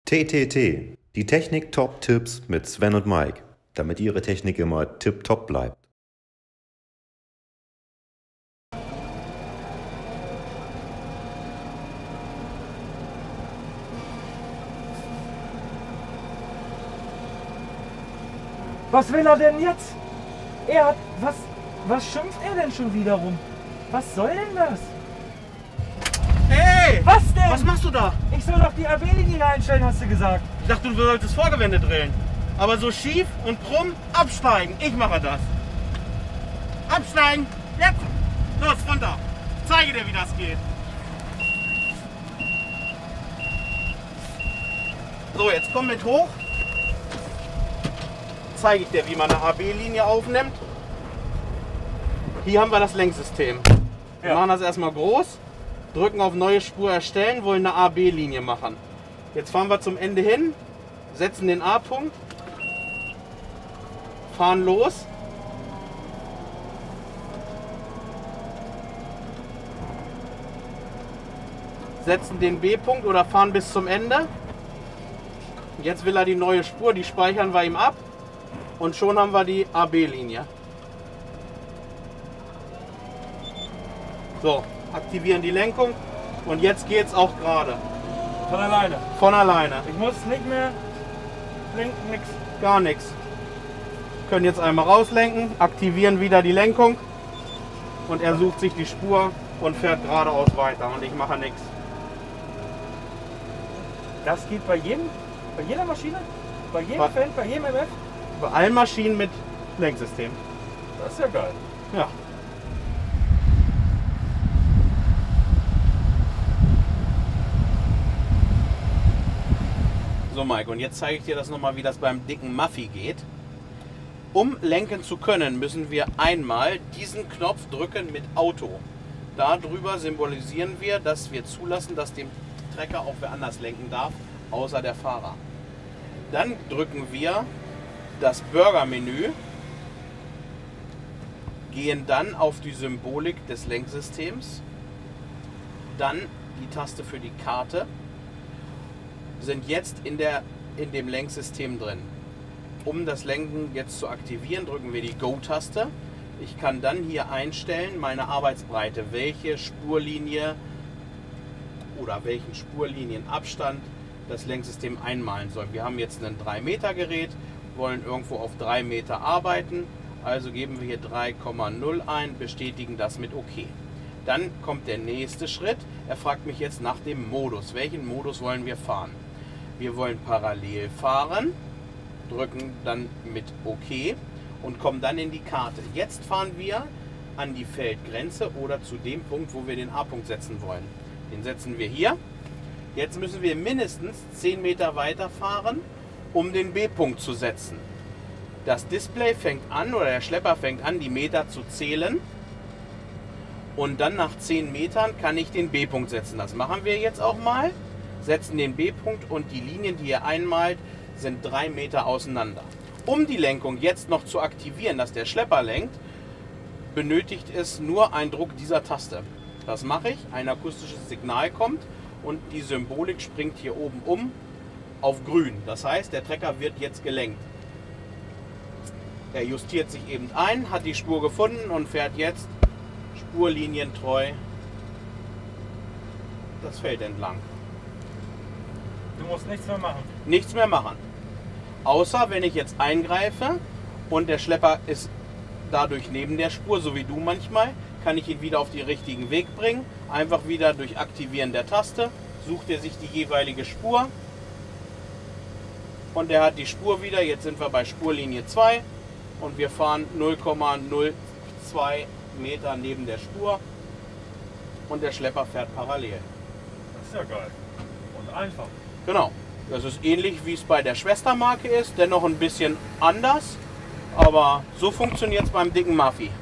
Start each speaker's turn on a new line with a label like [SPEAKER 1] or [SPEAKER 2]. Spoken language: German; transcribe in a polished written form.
[SPEAKER 1] TTT, die Technik-Top-Tipps mit Sven und Mike, damit Ihre Technik immer tipptopp bleibt.
[SPEAKER 2] Was will er denn jetzt? Er hat... Was schimpft er denn schon wieder rum? Was soll denn das?
[SPEAKER 3] Hey!
[SPEAKER 2] Was denn?
[SPEAKER 3] Was machst du da?
[SPEAKER 2] Ich soll doch die AB-Linie einstellen, hast du gesagt.
[SPEAKER 3] Ich dachte, du solltest Vorgewände drillen. Aber so schief und krumm, absteigen. Ich mache das. Absteigen. Jetzt. Los, runter. Ich zeige dir, wie das geht. So, jetzt komm mit hoch. Zeige ich dir, wie man eine AB-Linie aufnimmt. Hier haben wir das Lenksystem. Wir machen das erstmal groß, drücken auf neue Spur erstellen, wollen eine AB-Linie machen. Jetzt fahren wir zum Ende hin, setzen den A-Punkt, fahren los. Setzen den B-Punkt oder fahren bis zum Ende. Jetzt will er die neue Spur, die speichern wir ihm ab. Und schon haben wir die AB-Linie. So, aktivieren die Lenkung und jetzt geht es auch gerade.
[SPEAKER 2] Von alleine.
[SPEAKER 3] Von alleine.
[SPEAKER 2] Ich muss nicht mehr lenken, nix.
[SPEAKER 3] Gar nichts. Können jetzt einmal rauslenken, aktivieren wieder die Lenkung und er sucht sich die Spur und fährt geradeaus weiter und ich mache nichts.
[SPEAKER 2] Das geht bei jeder Maschine? Bei jedem
[SPEAKER 3] Was?
[SPEAKER 2] Fan, bei jedem MF?
[SPEAKER 3] Bei allen Maschinen mit Lenksystem.
[SPEAKER 2] Das ist ja geil.
[SPEAKER 3] Ja. So Mike, und jetzt zeige ich dir das nochmal, wie das beim dicken Maffi geht. Um lenken zu können, müssen wir einmal diesen Knopf drücken mit Auto. Darüber symbolisieren wir, dass wir zulassen, dass dem Trecker auch wer anders lenken darf, außer der Fahrer. Dann drücken wir das Burger-Menü, gehen dann auf die Symbolik des Lenksystems, dann die Taste für die Karte, sind jetzt in dem Lenksystem drin. Um das Lenken jetzt zu aktivieren, drücken wir die Go-Taste. Ich kann dann hier einstellen, meine Arbeitsbreite, welche Spurlinie oder welchen Spurlinienabstand das Lenksystem einmalen soll. Wir haben jetzt ein 3 Meter Gerät, wollen irgendwo auf 3 Meter arbeiten, also geben wir hier 3,0 ein, bestätigen das mit OK. Dann kommt der nächste Schritt. Er fragt mich jetzt nach dem Modus. Welchen Modus wollen wir fahren? Wir wollen parallel fahren, drücken dann mit OK und kommen dann in die Karte. Jetzt fahren wir an die Feldgrenze oder zu dem Punkt, wo wir den A-Punkt setzen wollen. Den setzen wir hier. Jetzt müssen wir mindestens 10 Meter weiter fahren, um den B-Punkt zu setzen. Das Display fängt an, oder der Schlepper fängt an, die Meter zu zählen. Und dann nach 10 Metern kann ich den B-Punkt setzen. Das machen wir jetzt auch mal. Setzen den B-Punkt und die Linien, die ihr einmalt, sind 3 Meter auseinander. Um die Lenkung jetzt noch zu aktivieren, dass der Schlepper lenkt, benötigt es nur einen Druck dieser Taste. Das mache ich. Ein akustisches Signal kommt und die Symbolik springt hier oben um auf grün. Das heißt, der Trecker wird jetzt gelenkt. Er justiert sich eben ein, hat die Spur gefunden und fährt jetzt spurlinientreu das Feld entlang.
[SPEAKER 2] Du musst nichts mehr machen.
[SPEAKER 3] Nichts mehr machen. Außer wenn ich jetzt eingreife und der Schlepper ist dadurch neben der Spur, so wie du manchmal, kann ich ihn wieder auf den richtigen Weg bringen. Einfach wieder durch Aktivieren der Taste sucht er sich die jeweilige Spur und er hat die Spur wieder. Jetzt sind wir bei Spurlinie 2 und wir fahren 0,02 Meter neben der Spur und der Schlepper fährt parallel.
[SPEAKER 2] Das ist ja geil. Und einfach.
[SPEAKER 3] Genau. Das ist ähnlich wie es bei der Schwestermarke ist, dennoch ein bisschen anders, aber so funktioniert es beim dicken Maffi.